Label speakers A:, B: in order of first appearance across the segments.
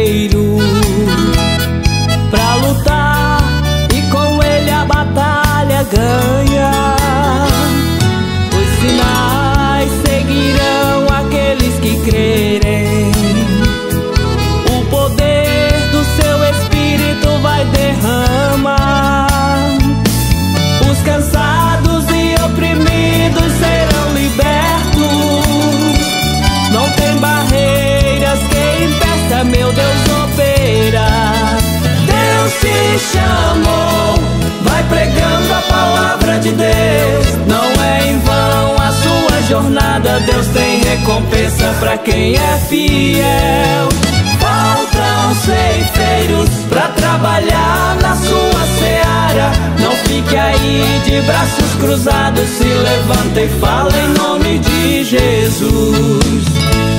A: guerreiro pra lutar e com ele a batalha ganha. Os sinais seguirão aqueles que crerem. O poder do seu Espírito vai derramar. Os cansados e oprimidos serão libertos. Não tem barreiras que impeça meu Deus operar. Deus te chamou, vai pregando a palavra de Deus. Não é em vão a sua jornada, Deus tem recompensa pra quem é fiel. Faltam ceifeiros pra trabalhar na sua seara. Não fique aí de braços cruzados, se levanta e fala em nome de Jesus.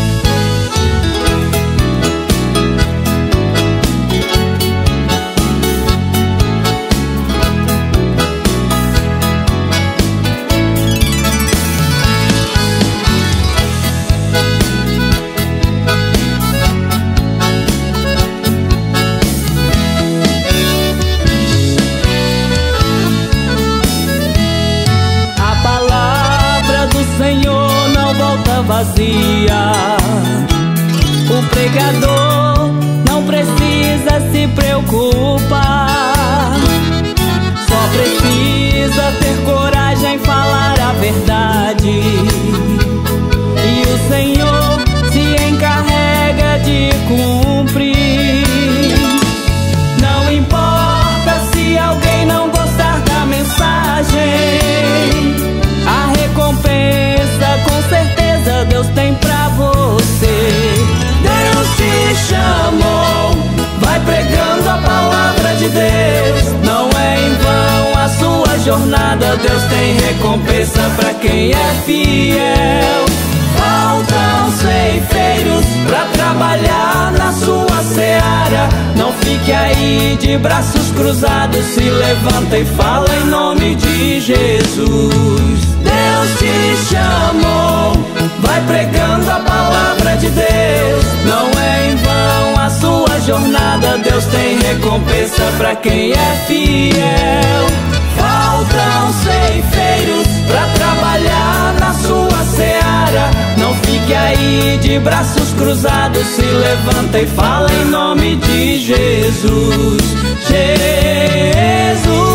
A: Senhor não volta vazia. O pregador não precisa se preocupar. Só precisa ter coragem em falar a verdade. E o Senhor se encarrega de cumprir. Não importa se alguém não gostar da mensagem, a recompensa com certeza Deus tem pra você. Deus te chamou, vai pregando a palavra de Deus. Não é em vão a sua jornada, Deus tem recompensa pra quem é fiel. Faltam ceifeiros pra trabalhar na sua seara. Não fique aí de braços cruzados, se levanta e fala em nome de Jesus. Deus te chamou, vai pregando a palavra de Deus. Não é em vão a sua jornada, Deus tem recompensa pra quem é fiel. Faltam ceifeiros pra trabalhar na sua seara. Não fique aí de braços cruzados, se levanta e fala em nome de Jesus. Jesus.